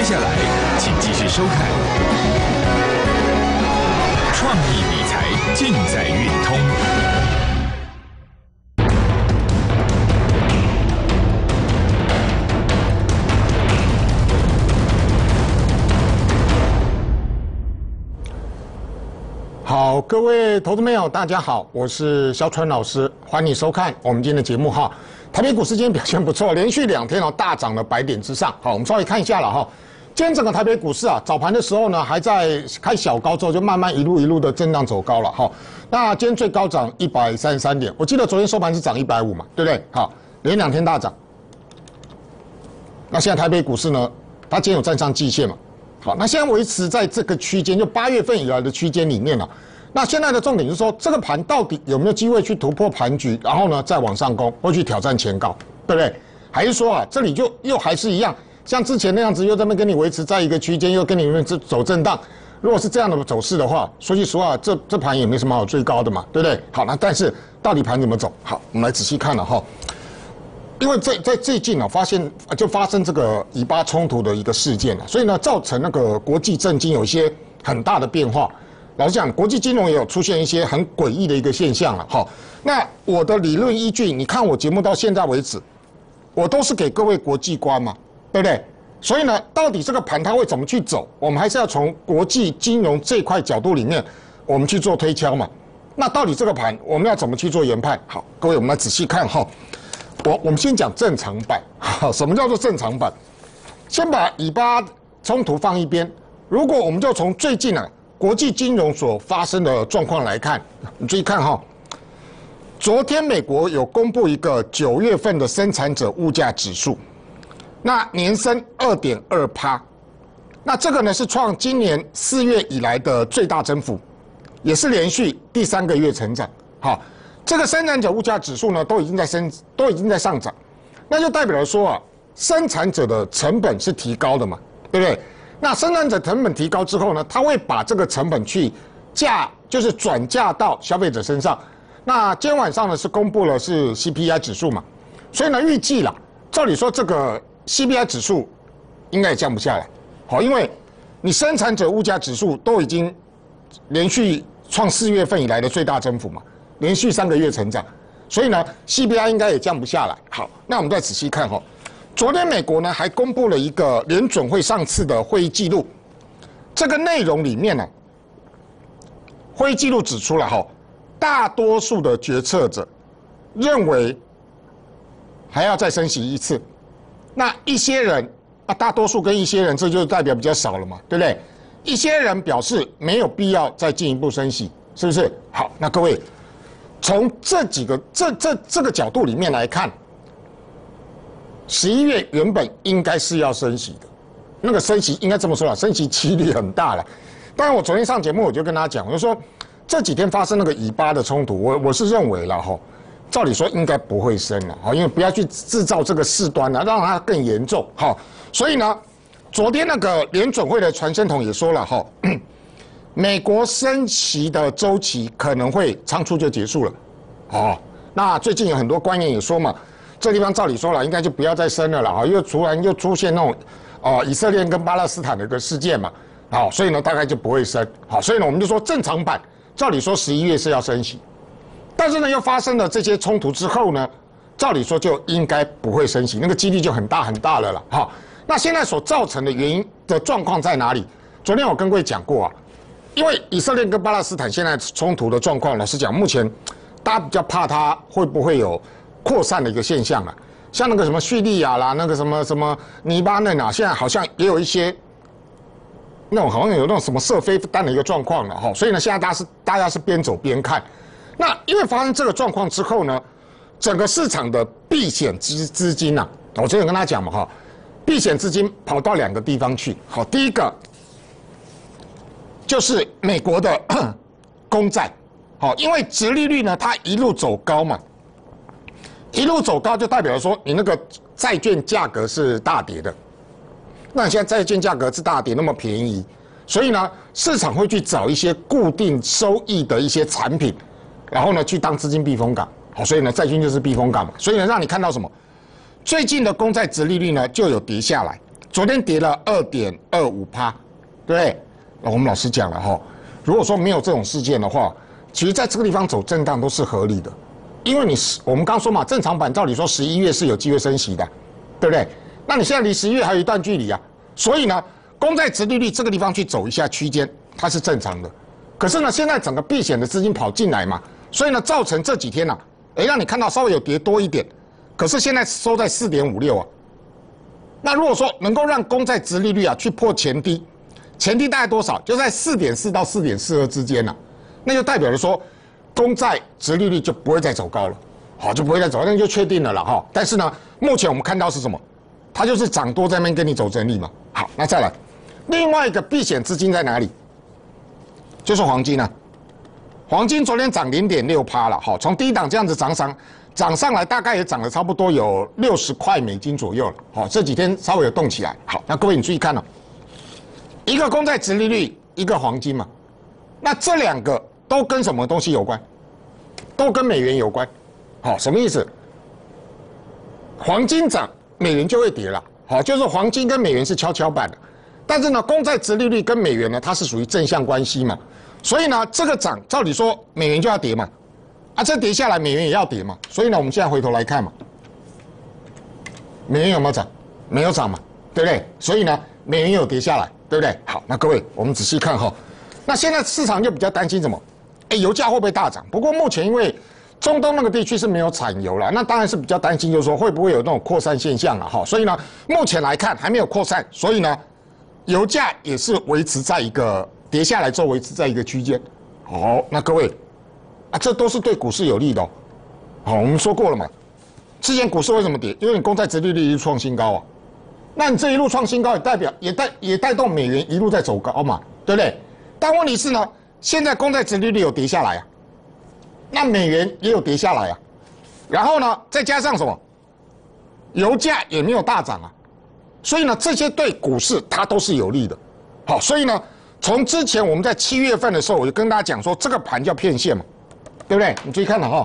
下来，请继续收看创意理财尽在运通。 好，各位投资朋友，大家好，我是肖川老师，欢迎收看我们今天的节目哈。台北股市今天表现不错，连续2天大涨了100点之上。好，我们稍微看一下了哈。今天整个台北股市早盘的时候呢，还在开小高之后，就慢慢一路的震荡走高了哈。那今天最高涨133点，我记得昨天收盘是涨150嘛，对不对？好，连2天大涨。那现在台北股市呢，它今天有站上季线嘛？好，那现在维持在这个区间，就8月份以来的区间里面了。那现在的重点就是说，这个盘到底有没有机会去突破盘局，然后呢再往上攻，或去挑战前高，对不对？还是说这里就又还是一样，像之前那样子，又在那边跟你维持在一个区间，又跟你们走震荡。如果是这样的走势的话，说句实话，这盘也没什么好追高的嘛，对不对？好，那但是到底盘怎么走？好，我们来仔细看了哈。因为在最近发现就发生这个以巴冲突的一个事件所以呢，造成那个国际政经有一些很大的变化。老实讲，国际金融也有出现一些很诡异的一个现象了。好，那我的理论依据，你看我节目到现在为止，我都是给各位国际观嘛，对不对？所以呢，到底这个盘它会怎么去走，我们还是要从国际金融这块角度里面，我们去做推敲嘛。那到底这个盘我们要怎么去做研判？好，各位我们来仔细看哈。我们先讲正常版，什么叫做正常版？先把以巴冲突放一边。如果我们就从最近国际金融所发生的状况来看，你注意看哈，昨天美国有公布一个9月份的生产者物价指数，那年升2.2%，那这个呢是创今年4月以来的最大增幅，也是连续第3个月成长。好。这个生产者物价指数呢，都已经在上涨，那就代表了说生产者的成本是提高的嘛，对不对？那生产者成本提高之后呢，他会把这个成本去就是转嫁到消费者身上。那今天晚上呢是公布了是 CPI 指数嘛，所以呢预计啦，照理说这个 CPI 指数应该也降不下来，好，因为你生产者物价指数都已经连续创4月份以来的最大增幅嘛。连续3个月成长，所以呢 ，CPI 应该也降不下来。好，那我们再仔细看昨天美国呢还公布了一个联准会上次的会议记录，这个内容里面呢，会议记录指出了大多数的决策者认为还要再升息1次，那一些人大多数跟一些人，这就代表比较少了嘛，对不对？一些人表示没有必要再进一步升息，是不是？好，那各位。从这个角度里面来看，11月原本应该是要升息的，那个升息应该这么说升息几率很大了。当然，我昨天上节目我就跟大家讲，我就说这几天发生那个以巴的冲突，我是认为了照理说应该不会升了因为不要去制造这个事端让它更严重所以呢，昨天那个联准会的传声筒也说了美国升息的周期可能会仓促就结束了，那最近有很多官员也说嘛，这地方照理说了，应该就不要再升了啦，又突然又出现那种，以色列跟巴勒斯坦的一个事件嘛，所以呢大概就不会升，所以呢我们就说正常版，照理说11月是要升息，但是呢又发生了这些冲突之后呢，照理说就应该不会升息，那个几率就很大了啦，那现在所造成的原因的状况在哪里？昨天我跟各位讲过因为以色列跟巴勒斯坦现在冲突的状况，老实讲，目前大家比较怕它会不会有扩散的一个现象像那个什么叙利亚啦，那个什么黎巴嫩现在好像也有一些那种好像有那种什么射飞弹的一个状况了所以呢，现在大家是边走边看。那因为发生这个状况之后呢，整个市场的避险资金我之前跟大家讲嘛避险资金跑到2个地方去。第一个。就是美国的公债，因为殖利率呢，它一路走高嘛，一路走高就代表说你那个债券价格是大跌的。那你现在债券价格是大跌，那么便宜，所以呢，市场会去找一些固定收益的一些产品，然后呢去当资金避风港。所以呢，债券就是避风港嘛。所以呢，让你看到什么？最近的公债殖利率呢就有跌下来。 昨天跌了2.25%，对不对？我们老师讲了哈，如果说没有这种事件的话，其实在这个地方走震荡都是合理的，因为我们刚说嘛，正常版照理说11月是有机会升息的，对不对？那你现在离11月还有一段距离啊，所以呢，公债殖利率这个地方去走一下区间，它是正常的。可是呢，现在整个避险的资金跑进来嘛，所以呢，造成这几天呢，让你看到稍微有跌多一点，可是现在收在4.56啊。那如果说能够让公债殖利率啊去破前低，前低大概多少？就在4.4到4.42之间了，那就代表着说，公债殖利率就不会再走高了，好，就不会再走高，那就确定了啦哈。但是呢，目前我们看到是什么？它就是涨多在那边跟你走整理嘛。好，那再来，另外一个避险资金在哪里？就是黄金啊。黄金昨天涨0.6%了，好，从低档这样子涨上来，大概也涨了差不多有60块美金左右了。好，这几天稍微有动起来。好，那各位你注意看哦，一个公债殖利率，一个黄金嘛，那这两个都跟什么东西有关？都跟美元有关。好，什么意思？黄金涨，美元就会跌了。好，就是黄金跟美元是跷跷板的，但是呢，公债殖利率跟美元呢，它是属于正向关系嘛，所以呢，这个涨，照理说美元就要跌嘛，啊，这跌下来美元也要跌嘛，所以呢，我们现在回头来看嘛，美元有没有涨？没有涨嘛，对不对？所以呢，美元有跌下来，对不对？好，那各位我们仔细看哈，那现在市场就比较担心什么？油价会不会大涨？不过目前因为中东那个地区是没有产油了，那当然是比较担心，就是说会不会有那种扩散现象了哈。所以呢，目前来看还没有扩散，所以呢，油价也是维持在一个跌下来之后维持在一个区间。好，那各位啊，这都是对股市有利的哦。好，我们说过了嘛，之前股市为什么跌？因为你公债殖利率一路创新高啊，那你这一路创新高也带动美元一路在走高嘛，对不对？但问题是呢，现在公债殖利率有跌下来啊。那美元也有跌下来啊，然后呢，再加上什么？油价也没有大涨啊，所以呢，这些对股市它都是有利的。好，所以呢，从之前我们在7月份的时候，我就跟大家讲说，这个盘叫骗线嘛，对不对？你注意看了哈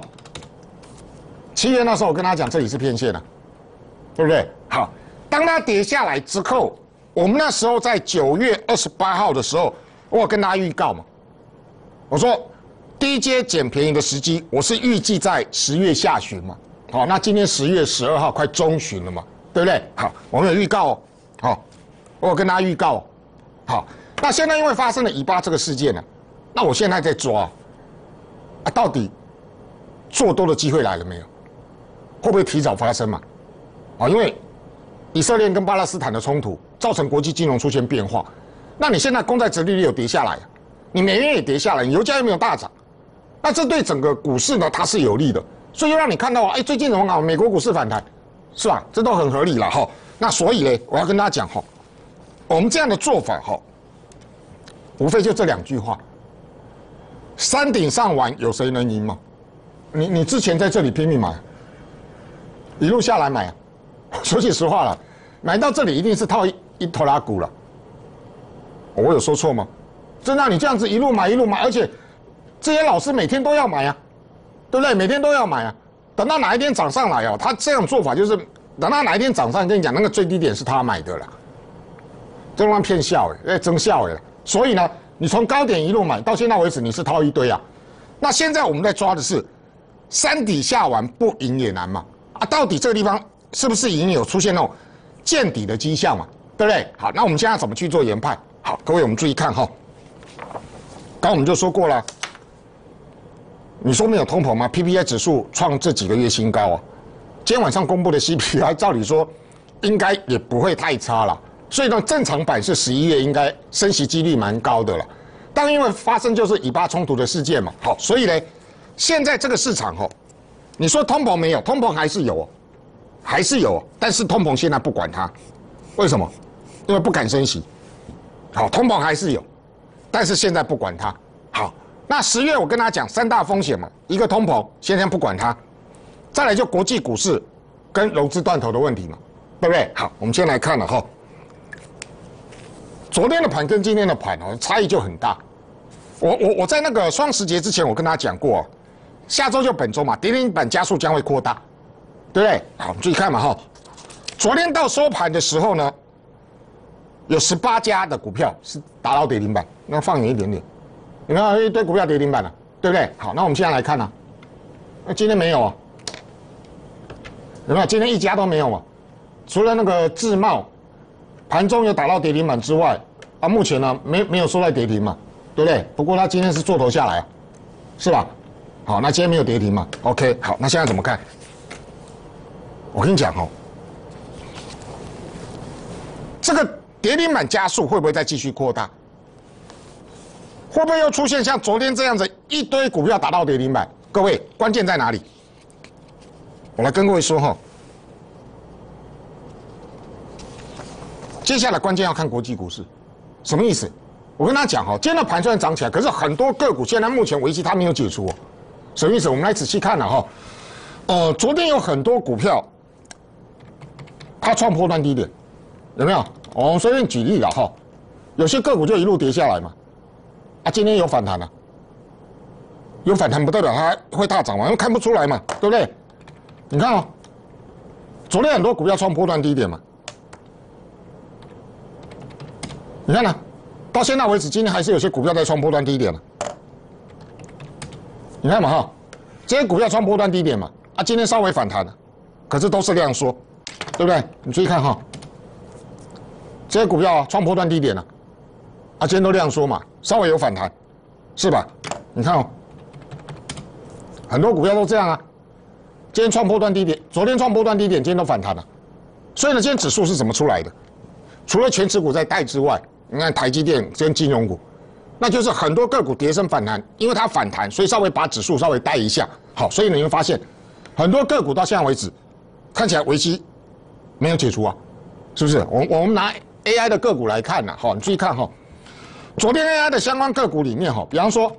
，7月那时候我跟大家讲这里是骗线的，对不对？好，当它跌下来之后，我们那时候在9月28号的时候，我有跟大家预告嘛，我说。低阶捡便宜的时机，我是预计在10月下旬嘛。好，那今天10月12号快中旬了嘛，对不对？好，我们有预告哦。好，我有跟大家预告哦。好，那现在因为发生了以巴这个事件呢，那我现在在抓啊，到底做多的机会来了没有？会不会提早发生嘛？啊，因为以色列跟巴勒斯坦的冲突造成国际金融出现变化，那你现在公债殖利率有跌下来，你美元也跌下来，你油价又没有大涨。那这对整个股市呢，它是有利的，所以又让你看到啊，最近怎么搞？美国股市反弹，是吧？这都很合理了哈。那所以呢，我要跟大家讲哈，我们这样的做法哈，无非就这2句话：山顶上玩，有谁能赢吗？你之前在这里拼命买，一路下来买啊，说句实话了，买到这里一定是套一头拉股了。我有说错吗？真的，你这样子一路买，而且。这些老师每天都要买啊，对不对？每天都要买啊。等到哪一天涨上来哦，他这样做法就是等到哪一天涨上，跟你讲那个最低点是他买的了，这乱骗笑真笑所以呢，你从高点一路买到现在为止，你是套一堆啊。那现在我们在抓的是山底下玩不赢也难嘛啊，到底这个地方是不是已经有出现那种见底的迹象嘛？对不对？好，那我们现在怎么去做研判？好，各位我们注意看哈，刚我们就说过了。你说没有通膨吗 ？PPI 指数创这几个月新高啊！今天晚上公布的 CPI， 照理说应该也不会太差了。所以呢，正常版是11月应该升息几率蛮高的了。但因为发生就是以巴冲突的事件嘛，好，所以呢，现在这个市场你说通膨没有？通膨还是有，还是有，但是通膨现在不管它，为什么？因为不敢升息。好，通膨还是有，但是现在不管它。好。那10月我跟大家讲3大风险嘛，一个通膨，现在不管它，再来就国际股市跟融资断头的问题嘛，对不对？好，我们先来看了哈，昨天的盘跟今天的盘差异就很大。我在那个双十节之前，我跟大家讲过，下周就本周嘛，跌停板加速将会扩大，对不对？好，我们注意看嘛哈，昨天到收盘的时候呢， 有18家的股票是达到跌停板，那放远一点点，你看一堆股票跌停板了，对不对？好，那我们现在来看啊，那今天没有啊，有没有？今天一家都没有嘛，除了那个智茂盘中有打到跌停板之外，啊，目前呢没有收在跌停嘛，对不对？不过它今天是做头下来啊，是吧？好，那今天没有跌停嘛 ？OK， 好，那现在怎么看？我跟你讲哦，这个跌停板加速会不会再继续扩大？会不会又出现像昨天这样子一堆股票打到跌停板？各位，关键在哪里？我来跟各位说哈，接下来关键要看国际股市，什么意思？我跟他讲哈，今天的盘虽然涨起来，可是很多个股现在目前危机它没有解除哦，什么意思？我们来仔细看了哈，昨天有很多股票它创波段低点，有没有？我们随便举例了哈，有些个股就一路跌下来嘛，啊，今天有反弹了，有反弹不代表它会大涨嘛，因为看不出来嘛，对不对？你看哦，昨天很多股票创波段低点嘛，你看呢？到现在为止，今天还是有些股票在创波段低点嘛，你看嘛哈，这些股票创波段低点嘛，啊，今天稍微反弹了，可是都是量缩，对不对？你注意看哈，这些股票啊创波段低点了，啊，今天都量缩嘛，稍微有反弹，是吧？你看哦，很多股票都这样啊，今天创波段低点，昨天创波段低点，今天都反弹了，所以呢，今天指数是怎么出来的？除了全指股在带之外，你看台积电跟金融股，那就是很多个股跌升反弹，因为它反弹，所以稍微把指数稍微带一下。好，所以你会发现，很多个股到现在为止，看起来危机没有解除啊，是不是？我们拿 AI 的个股来看呢，好，你注意看哈，昨天 AI 的相关个股里面哈，比方说，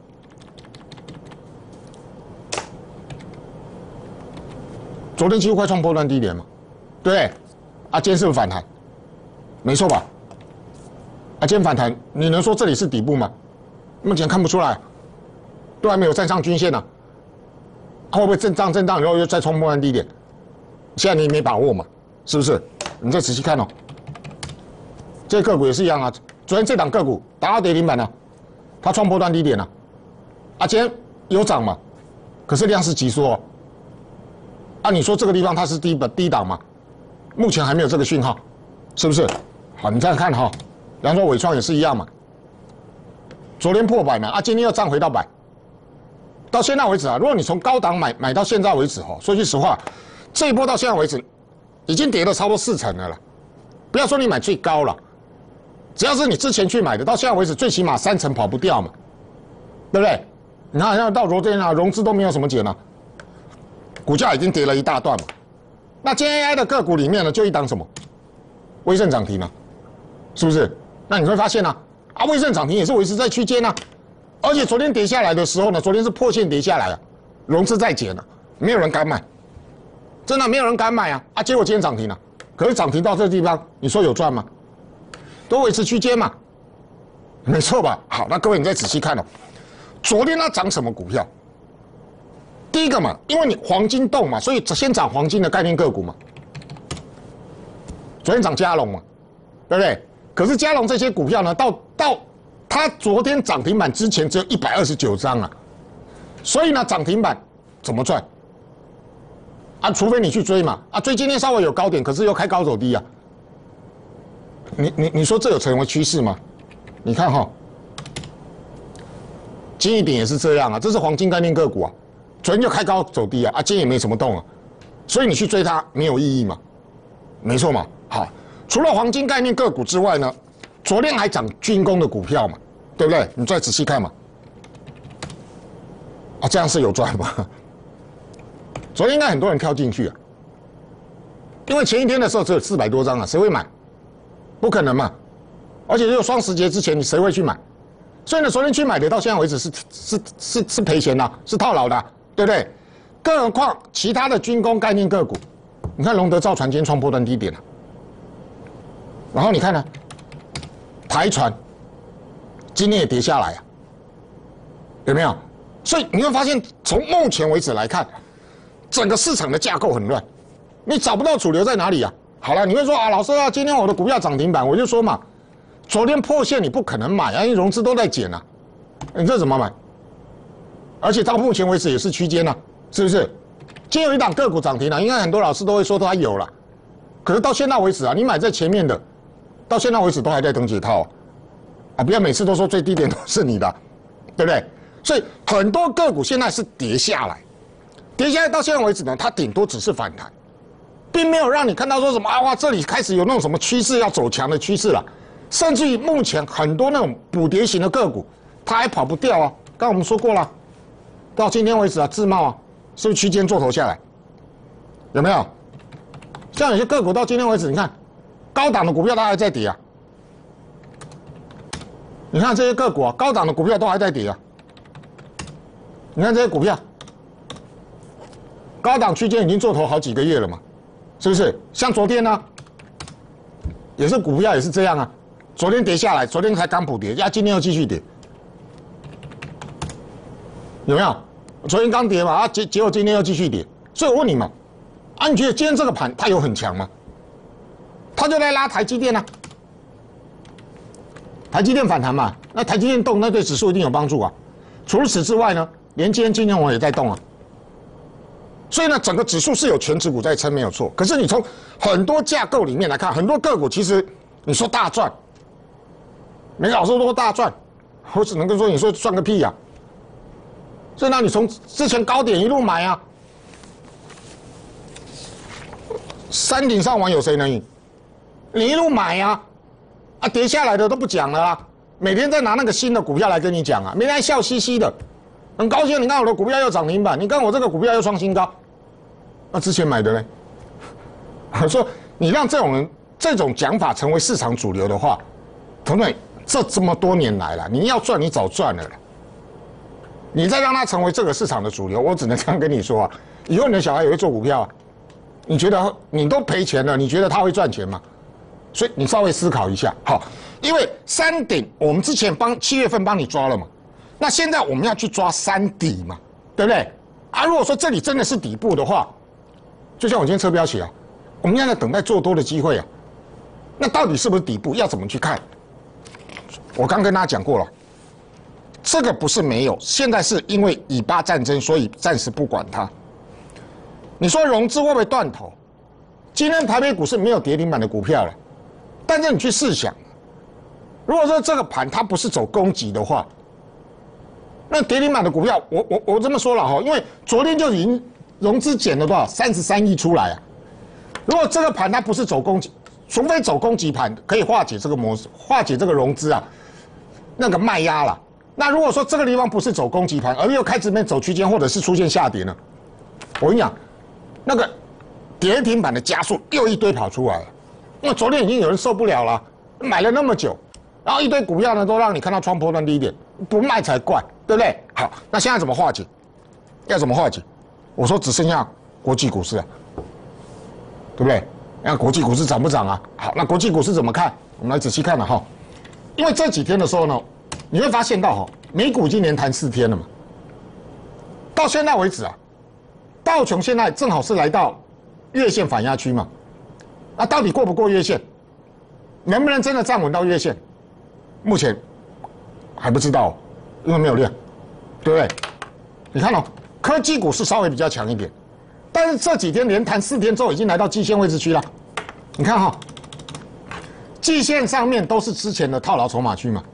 昨天几乎快创波段低点嘛，对不对？啊，今天是不是反弹？没错吧？啊，今天反弹，你能说这里是底部吗？目前看不出来，都还没有站上均线呢、会不会震荡，然后又再冲波段低点？现在你没把握嘛，是不是？你再仔细看哦，这个股也是一样啊。昨天这档个股打到跌停板了，它创波段低点了，啊，今天有涨嘛？可是量是急缩、哦。啊，你说这个地方它是低档嘛？目前还没有这个讯号，是不是？好，你再看哈，比方说伟创也是一样嘛，昨天破百嘛，啊，今天又涨回到百，到现在为止啊，如果你从高档买到现在为止哈，说句实话，这一波到现在为止，已经跌了差不多40%了啦。不要说你买最高了，只要是你之前去买的，到现在为止最起码3成跑不掉嘛，对不对？你看，像到昨天啊，融资都没有什么减了，股价已经跌了一大段嘛。那今天 AI 的个股里面呢，就一档什么？威盛涨停了、是不是？那你会发现呢、啊，威盛涨停也是维持在区间啊，而且昨天跌下来的时候呢，昨天是破线跌下来啊，融资再减了，没有人敢买，真的没有人敢买啊！啊，结果今天涨停了，可是涨停到这个地方，你说有赚吗？都维持区间嘛，没错吧？好，那各位你再仔细看哦，昨天它涨什么股票？第一个嘛，因为你黄金动嘛，所以先涨黄金的概念个股嘛。昨天涨佳龙嘛，对不对？可是佳龙这些股票呢，到它昨天涨停板之前只有129张啊，所以呢涨停板怎么赚？啊，除非你去追嘛，啊追今天稍微有高点，可是又开高走低啊。你说这有成为趋势吗？你看哈，金一鼎也是这样啊，这是黄金概念个股啊，昨天就开高走低啊，啊今天也没什么动啊，所以你去追它没有意义嘛，没错嘛。好，除了黄金概念个股之外呢，昨天还涨军工的股票嘛，对不对？你再仔细看嘛，啊，这样是有赚吗？昨天应该很多人跳进去啊，因为前一天的时候只有400多张啊，谁会买？不可能嘛！而且只有双十节之前，你谁会去买？所以呢，昨天去买的到现在为止是赔钱的，是套牢的，对不对？更何况其他的军工概念个股，你看龙德造船今天创波段低点了。然后你看呢，台船今天也跌下来啊，有没有？所以你会发现，从目前为止来看，整个市场的架构很乱，你找不到主流在哪里啊？ 好了，你会说啊，老师啊，今天我的股票涨停板，我就说嘛，昨天破线你不可能买啊，因为融资都在减啊，你这怎么买？而且到目前为止也是区间啊，是不是？今天有一档个股涨停了，应该很多老师都会说它有了，可是到现在为止啊，你买在前面的，到现在为止都还在等解套啊，不要每次都说最低点都是你的，对不对？所以很多个股现在是跌下来，跌下来到现在为止呢，它顶多只是反弹，并没有让你看到说什么啊哇，这里开始有那种什么趋势要走强的趋势了，甚至于目前很多那种补跌型的个股，它还跑不掉啊。刚刚我们说过了，到今天为止啊，自贸啊，是不是区间做头下来？有没有？像有些个股到今天为止，你看高档的股票它还在跌啊。你看这些个股啊，高档的股票都还在跌啊。你看这些股票，高档区间已经做头好几个月了嘛，是不是？像昨天呢，也是股票也是这样啊，昨天跌下来，昨天才刚补跌，今天又继续跌，有没有？昨天刚跌嘛，啊结果今天又继续跌，所以我问你嘛，啊你觉得今天这个盘它有很强吗？它就在拉台积电啊，台积电反弹嘛，那台积电动，那对指数一定有帮助啊。除了此之外呢？连今天金融网也在动啊，所以呢，整个指数是有全指股在撑，没有错。可是你从很多架构里面来看，很多个股其实你说大赚，每个老师都说大赚，我只能跟说你说赚个屁呀、所以呢，你从之前高点一路买啊，山顶上玩有谁能赢？你一路买啊，啊跌下来的都不讲了啦，每天在拿那个新的股票来跟你讲啊，每天还笑嘻嘻的。很高兴，你看我的股票又涨停板，你看我这个股票又创新高，那之前买的呢？我说你让这种人这种讲法成为市场主流的话，同学，这么多年来了，你要赚你早赚了啦，你再让它成为这个市场的主流，我只能这样跟你说啊，以后你的小孩也会做股票啊，你觉得你都赔钱了，你觉得他会赚钱吗？所以你稍微思考一下，好，因为山顶我们之前7月份帮你抓了嘛。那现在我们要去抓山底嘛，对不对？啊，如果说这里真的是底部的话，就像我今天车标写啊，我们现在等待做多的机会啊。那到底是不是底部？要怎么去看？我刚跟大家讲过了，这个不是没有，现在是因为以巴战争，所以暂时不管它。你说融资会不会断头？今天台北股市没有跌停板的股票了，但是你去试想，如果说这个盘它不是走攻击的话，那跌停板的股票，我这么说了哈，因为昨天就已经融资减了多少，33亿出来啊。如果这个盘它不是走攻击，除非走攻击盘，可以化解这个模式，化解这个融资啊，那个卖压了。那如果说这个地方不是走攻击盘，而又开始面走区间，或者是出现下跌呢，我跟你讲，那个跌停板的加速又一堆跑出来了，因为昨天已经有人受不了了，买了那么久，然后一堆股票呢都让你看到创波段低点，不卖才怪。对不对？好，那现在怎么化解？要怎么化解？我说只剩下国际股市啊，对不对？那国际股市涨不涨啊？好，那国际股市怎么看？我们来仔细看了哈。因为这几天的时候呢，你会发现到哈，美股已经连弹4天了嘛。到现在为止啊，道琼现在正好是来到月线反压区嘛。那到底过不过月线？能不能真的站稳到月线？目前还不知道。因为没有量，对不对？你看哦，科技股是稍微比较强一点，但是这几天连弹4天之后，已经来到季线位置区了。你看哈、季线上面都是之前的套牢筹码区嘛，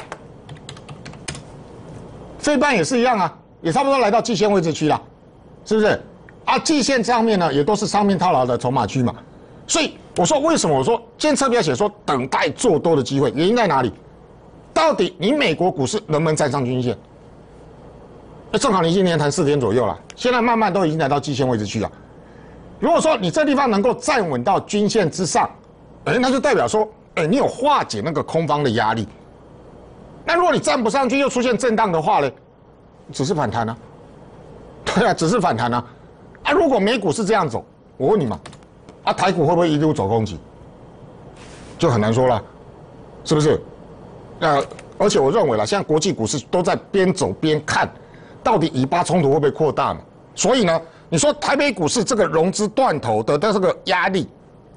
费半也是一样啊，也差不多来到季线位置区了，是不是？啊，季线上面呢也都是上面套牢的筹码区嘛，所以我说为什么我说今天车标写说等待做多的机会，原因在哪里？到底你美国股市能不能站上均线？正好你已经连弹4天左右了，现在慢慢都已经来到季线位置去了。如果说你这地方能够站稳到均线之上，那就代表说，你有化解那个空方的压力。那如果你站不上去，又出现震荡的话呢，只是反弹啊。对啊，只是反弹啊。啊，如果美股是这样走，我问你嘛，啊，台股会不会一路走攻击？就很难说了，是不是？而且我认为啦，现在国际股市都在边走边看，到底以巴冲突会不会扩大嘛？所以呢，你说台北股市这个融资断头的这个压力，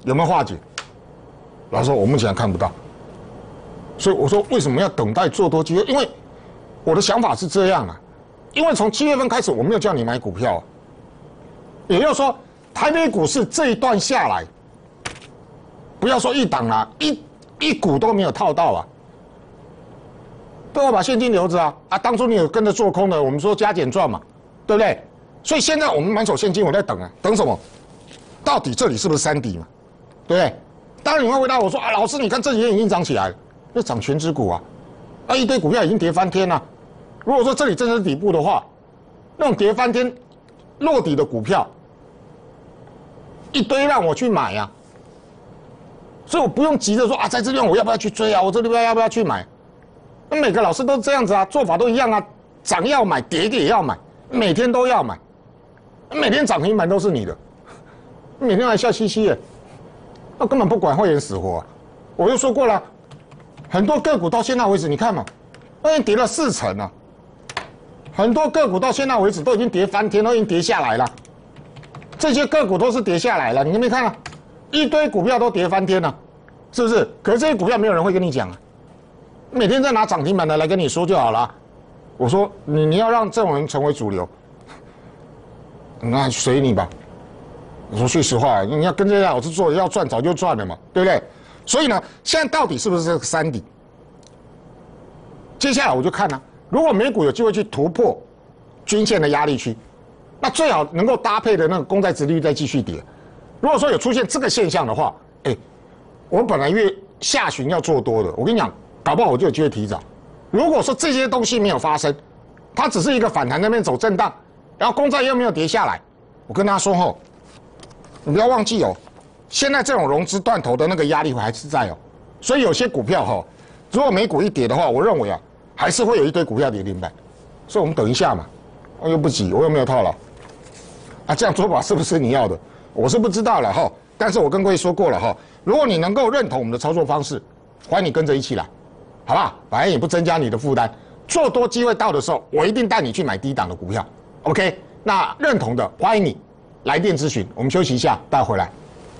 有没有化解？老师说我目前看不到。所以我说为什么要等待做多机会？因为我的想法是这样啊，因为从7月份开始我没有叫你买股票啊，也就是说台北股市这一段下来，不要说一档啦，一股都没有套到啊，都要把现金留着啊！当初你有跟着做空的，我们说加减赚嘛，对不对？所以现在我们满手现金，我在等啊，等什么？到底这里是不是山底嘛？对不对？当然你会回答我说啊，老师，你看这几天已经涨起来了，那涨全指股啊，一堆股票已经跌翻天了。如果说这里真的是底部的话，那种跌翻天落底的股票，一堆让我去买呀、所以我不用急着说啊，在这边我要不要去追啊？我这里边要不要去买？那每个老师都这样子啊，做法都一样啊，涨要买，跌也要买，每天都要买，每天涨停板都是你的，每天还笑嘻嘻的，那根本不管会员死活啊！我又说过了，很多个股到现在为止，你看嘛，都已经跌了40%了，很多个股到现在为止都已经跌翻天，都已经跌下来了，这些个股都是跌下来了，你有没有看啊？一堆股票都跌翻天了，是不是？可是这些股票没有人会跟你讲啊，每天在拿涨停板的来跟你说就好了。我说你要让这种人成为主流，那随你吧。我说句实话，你要跟这些老师做，要赚早就赚了嘛，对不对？所以呢，现在到底是不是这个山底？接下来我就看啊，如果美股有机会去突破均线的压力区，那最好能够搭配的那个公债殖利率再继续跌。如果说有出现这个现象的话，我本来月下旬要做多的，我跟你讲，搞不好我就有机会提早。如果说这些东西没有发生，它只是一个反弹那边走震荡，然后公债又没有跌下来，我跟大家说吼，你不要忘记哦，现在这种融资断头的那个压力还是在哦，所以有些股票哈，如果美股一跌的话，我认为啊，还是会有一堆股票跌停板，所以我们等一下嘛，我又不急，我又没有套牢，这样做法是不是你要的？我是不知道了哈，但是我跟各位说过了哈，如果你能够认同我们的操作方式，欢迎你跟着一起来，好不好？反正也不增加你的负担，做多机会到的时候，我一定带你去买低档的股票 ，OK？ 那认同的欢迎你来电咨询，我们休息一下，待会回来。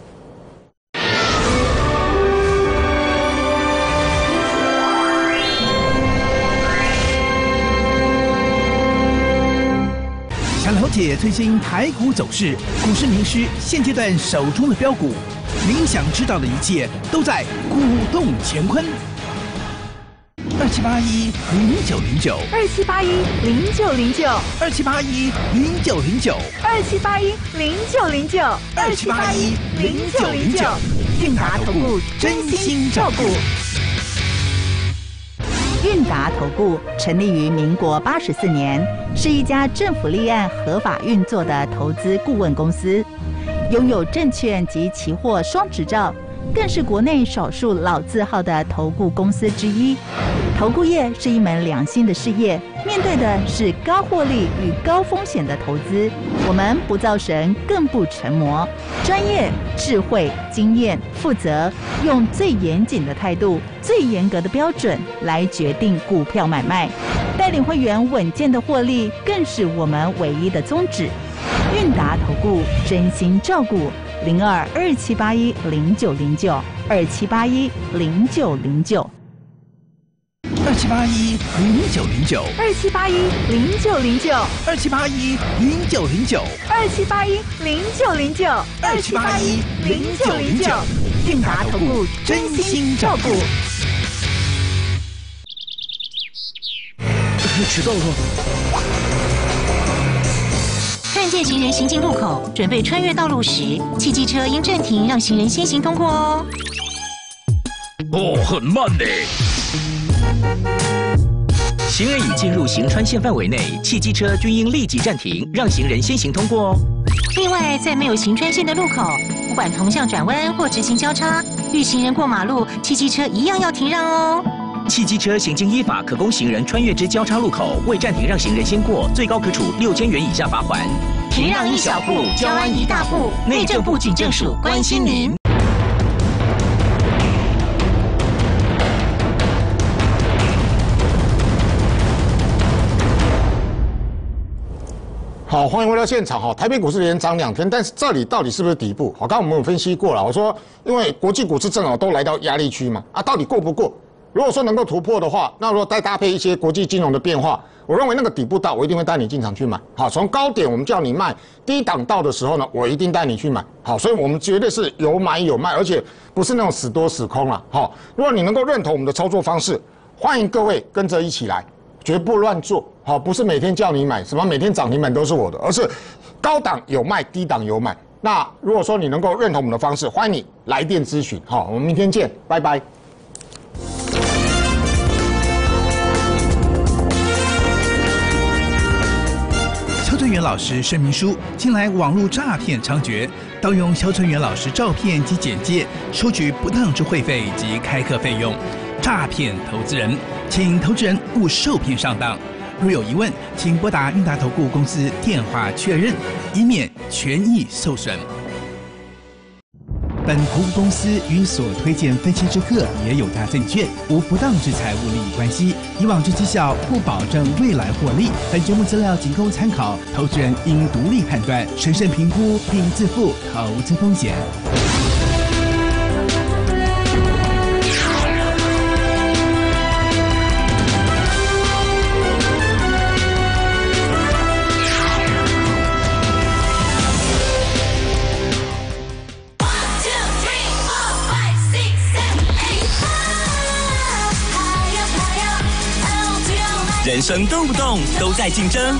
想了解最新台股走势、股市名师现阶段手中的标股，您想知道的一切都在股动乾坤。27810909 27810909 27810909 27810909 27810909，韵达投顾真心照顾。 韵达投顾成立于民国84年，是一家政府立案合法运作的投资顾问公司，拥有证券及期货双执照，更是国内少数老字号的投顾公司之一。投顾业是一门良心的事业，面对的是高获利与高风险的投资。我们不造神，更不成魔，专业、智慧、经验、负责，用最严谨的态度、最严格的标准来决定股票买卖，带领会员稳健的获利，更是我们唯一的宗旨。韵达投顾真心照顾，0227810909 27810909。 27810909 27810909 27810909 27810909 27810909，韵达投顾真心照顾。迟到了。 看见行人行进路口，准备穿越道路时，汽机车应暂停，让行人先行通过哦。 很慢呢。行人已进入行穿线范围内，汽机车均应立即暂停，让行人先行通过哦。 另外，在没有行穿线的路口，不管同向转弯或直行交叉，遇行人过马路，汽机车一样要停让哦。 汽机车行经依法可供行人穿越之交叉路口，未暂停让行人先过，最高可处6000元以下罚锾。 停让一小步，交安一大步。内政部警政署关心您。 好，欢迎回到现场哈。台北股市连涨2天，但是这里到底是不是底部？好，刚刚我们有分析过了，我说因为国际股市正好都来到压力区嘛，到底过不过？如果说能够突破的话，那如果再搭配一些国际金融的变化，我认为那个底部到，我一定会带你进场去买。好，从高点我们叫你卖，低档到的时候呢，我一定带你去买。好，所以我们绝对是有买有卖，而且不是那种死多死空啦。好，如果你能够认同我们的操作方式，欢迎各位跟着一起来。绝不乱做，好，不是每天叫你买，什么每天涨停板都是我的，而是高档有卖，低档有买。那如果说你能够认同我们的方式，欢迎你来电咨询。好，我们明天见，拜拜。 肖春元老师声明书：近来网络诈骗猖獗，盗用肖春元老师照片及简介，收取不当之会费及开课费用，诈骗投资人，请投资人勿受骗上当。若有疑问，请拨打韵达投顾公司电话确认，以免权益受损。本投顾公司与所推荐分期之客也有大证券无不当之财务利益关系，以往之绩效不保证未来获利。本节目资料仅供参考，投资人应独立判断、审慎评估并自负投资风险。 人生动不动都在竞争。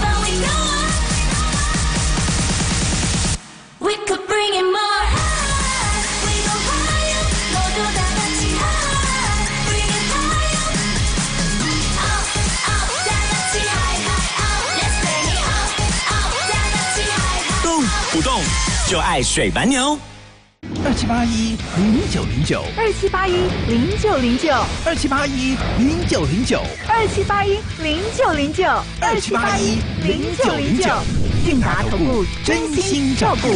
动不动就爱水白牛。 2781-0909，2781-0909，2781-0909，2781-0909，韵达投顾真心照顾。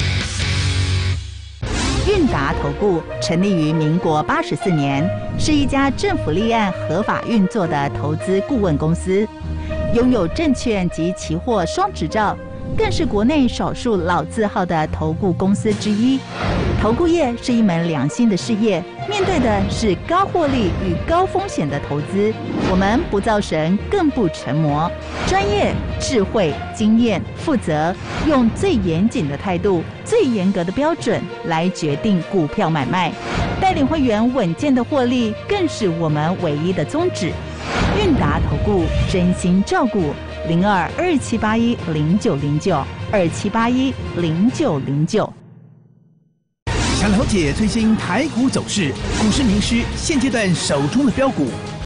韵达投顾成立于民国84年，是一家政府立案合法运作的投资顾问公司，拥有证券及期货双执照，更是国内少数老字号的投顾公司之一。投顾业是一门良心的事业，面对的是高获利与高风险的投资。我们不造神，更不成魔，专业、智慧、经验、负责，用最严谨的态度、最严格的标准来决定股票买卖，带领会员稳健的获利，更是我们唯一的宗旨。韵达投顾真心照顾，02-2781-0909，2781-0909。 想了解最新台股走势，股市名师现阶段手中的标股，